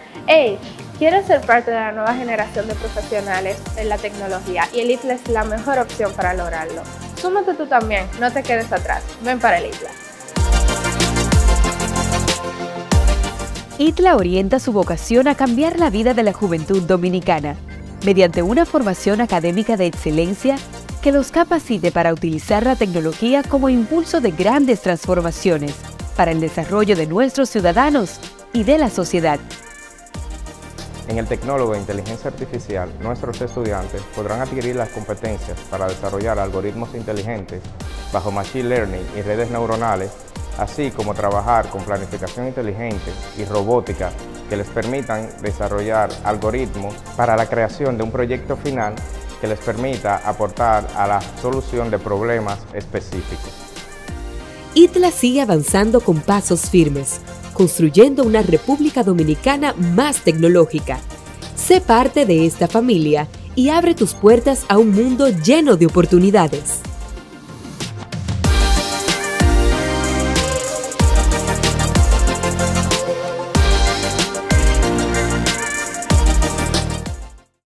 Hey, ¿quieres ser parte de la nueva generación de profesionales en la tecnología? Y el ITLA es la mejor opción para lograrlo. Súmate tú también, no te quedes atrás. Ven para el ITLA. ITLA orienta su vocación a cambiar la vida de la juventud dominicana mediante una formación académica de excelencia que los capacite para utilizar la tecnología como impulso de grandes transformaciones para el desarrollo de nuestros ciudadanos y de la sociedad. En el Tecnólogo de Inteligencia Artificial, nuestros estudiantes podrán adquirir las competencias para desarrollar algoritmos inteligentes bajo Machine Learning y redes neuronales, así como trabajar con planificación inteligente y robótica que les permitan desarrollar algoritmos para la creación de un proyecto final que les permita aportar a la solución de problemas específicos. ITLA sigue avanzando con pasos firmes, construyendo una República Dominicana más tecnológica. Sé parte de esta familia y abre tus puertas a un mundo lleno de oportunidades.